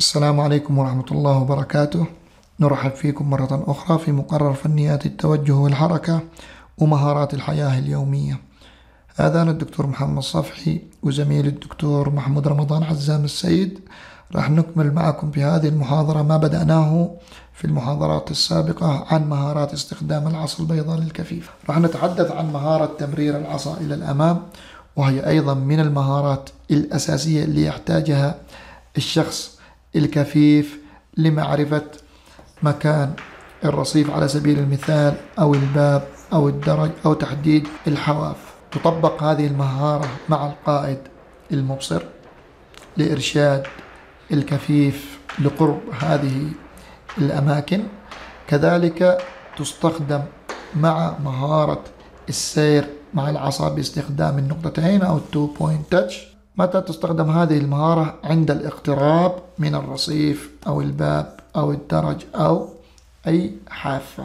السلام عليكم ورحمة الله وبركاته. نرحب فيكم مرة أخرى في مقرر فنيات التوجه والحركة ومهارات الحياة اليومية. هذا أنا الدكتور محمد صفحي وزميلي الدكتور محمود رمضان عزام السيد. راح نكمل معكم في هذه المحاضرة ما بدأناه في المحاضرات السابقة عن مهارات استخدام العصا البيضاء للكفيف. راح نتحدث عن مهارة تمرير العصا إلى الأمام، وهي أيضا من المهارات الأساسية اللي يحتاجها الشخص الكفيف لمعرفة مكان الرصيف على سبيل المثال أو الباب أو الدرج أو تحديد الحواف. تطبق هذه المهارة مع القائد المبصر لإرشاد الكفيف لقرب هذه الأماكن. كذلك تستخدم مع مهارة السير مع العصا باستخدام النقطتين أو 2 point touch. متى تستخدم هذه المهارة؟ عند الاقتراب من الرصيف أو الباب أو الدرج أو أي حافة.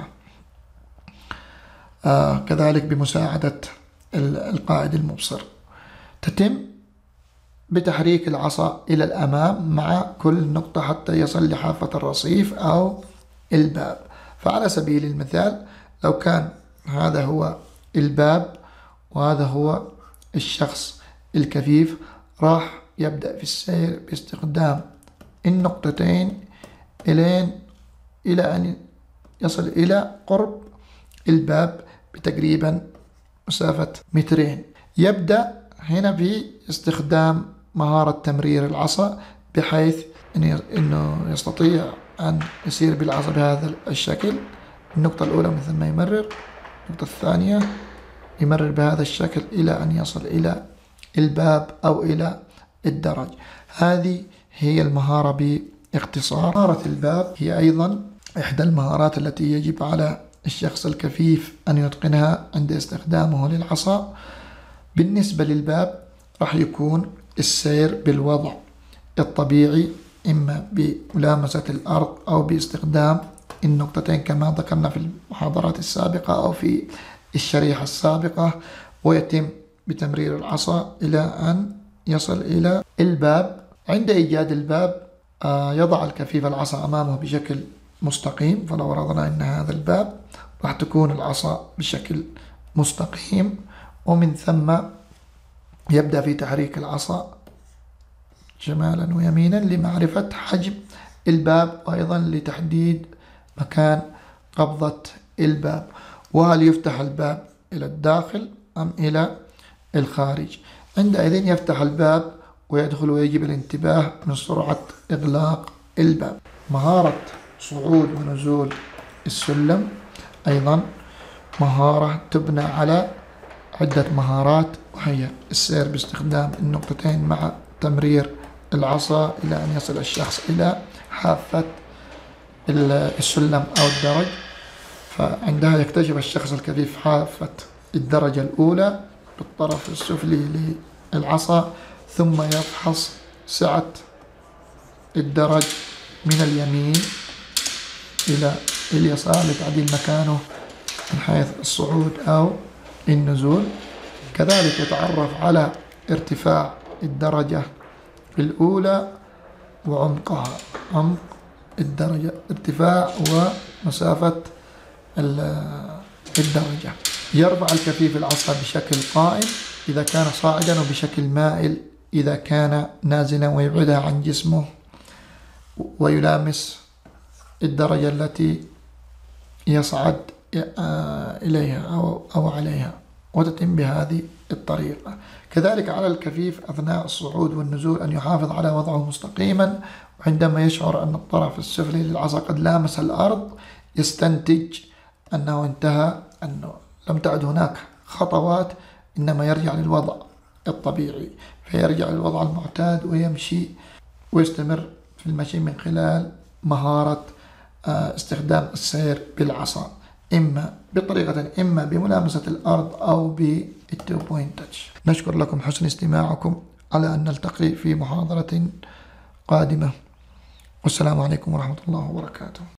كذلك بمساعدة القائد المبصر. تتم بتحريك العصا إلى الأمام مع كل نقطة حتى يصل لحافة الرصيف أو الباب. فعلى سبيل المثال لو كان هذا هو الباب وهذا هو الشخص الكفيف، راح يبدأ في السير باستخدام النقطتين إلى أن يصل إلى قرب الباب بتقريبا مسافة 2 متر. يبدأ هنا باستخدام مهارة تمرير العصا بحيث أنه يستطيع أن يسير بالعصا بهذا الشكل. النقطة الأولى مثل ما يمرر، النقطة الثانية يمرر بهذا الشكل إلى أن يصل إلى الباب أو إلى الدرج. هذه هي المهارة باختصار. مهارة الباب هي أيضا إحدى المهارات التي يجب على الشخص الكفيف أن يتقنها عند استخدامه للعصا. بالنسبة للباب راح يكون السير بالوضع الطبيعي، إما بملامسة الأرض أو باستخدام النقطتين كما ذكرنا في المحاضرات السابقة أو في الشريحة السابقة، ويتم بتمرير العصا إلى أن يصل إلى الباب. عند إيجاد الباب يضع الكفيف العصا أمامه بشكل مستقيم. فلو فرضنا أن هذا الباب راح تكون العصا بشكل مستقيم، ومن ثم يبدأ في تحريك العصا شمالا ويمينا لمعرفة حجم الباب وأيضا لتحديد مكان قبضة الباب، وهل يفتح الباب إلى الداخل أم إلى الخارج. عندئذ يفتح الباب ويدخل ويجب الانتباه من سرعة إغلاق الباب. مهارة صعود ونزول السلم أيضا مهارة تبنى على عدة مهارات، وهي السير باستخدام النقطتين مع تمرير العصا إلى أن يصل الشخص إلى حافة السلم أو الدرج. فعندها يكتشف الشخص الكفيف حافة الدرجة الأولى بالطرف السفلي للعصا، ثم يفحص سعة الدرج من اليمين إلى اليسار لتعديل مكانه من حيث الصعود أو النزول. كذلك يتعرف على ارتفاع الدرجة الأولى وعمقها، عمق الدرجة، ارتفاع ومسافة الدرجة. يرفع الكفيف العصا بشكل قائم إذا كان صاعدا، وبشكل مائل إذا كان نازلا، ويبعدها عن جسمه ويلامس الدرجة التي يصعد إليها أو عليها، وتتم بهذه الطريقة. كذلك على الكفيف أثناء الصعود والنزول أن يحافظ على وضعه مستقيما، وعندما يشعر أن الطرف السفلي للعصا قد لامس الأرض يستنتج أنه انتهى، أنه لم تعد هناك خطوات، إنما يرجع للوضع الطبيعي، فيرجع للوضع المعتاد ويمشي ويستمر في المشي من خلال مهارة استخدام السير بالعصا، إما بطريقة إما بملامسة الأرض أو بالتو بوينت تاتش. نشكر لكم حسن استماعكم، على أن نلتقي في محاضرة قادمة، والسلام عليكم ورحمة الله وبركاته.